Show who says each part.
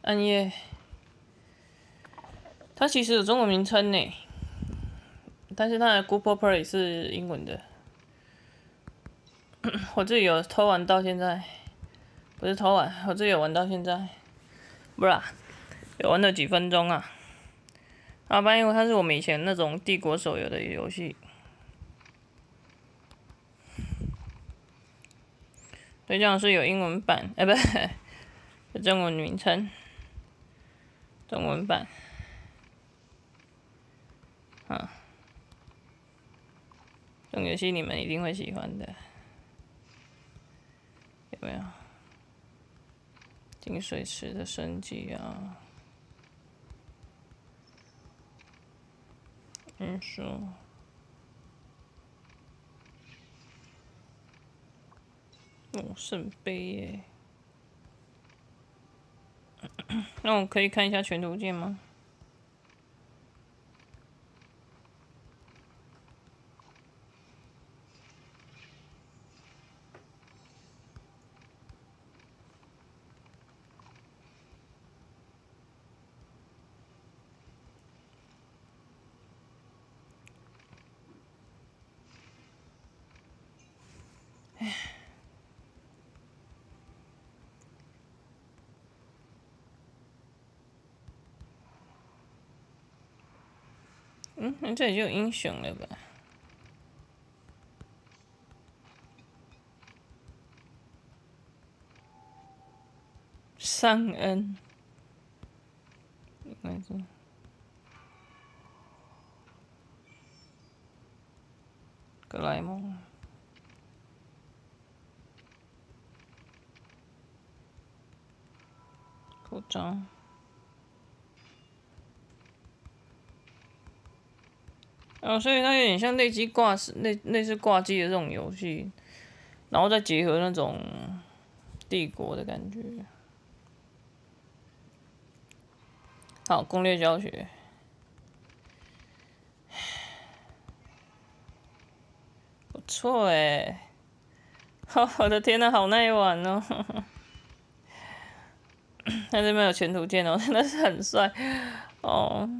Speaker 1: 暗夜，它其实有中文名称呢，但是它的 Google Play 是英文的。我自己有偷玩到现在，不是偷玩，我自己有玩到现在，不是、有玩了几分钟啊。因为它是我们以前那种帝国手游的游戏，所以这样是有英文版，不是，有中文名称，中文版，这种游戏你们一定会喜欢的，有没有？金水池的升级啊，说。圣杯耶，那我可以看一下全图鉴吗？那这里就有英雄了吧？尚恩，应该是格莱蒙，口罩。所以它有点像类似挂机的这种游戏，然后再结合那种帝国的感觉。好，攻略教学。不错哎，我的天呐，好耐玩哦！他这边有全图鉴哦，真的是很帅哦。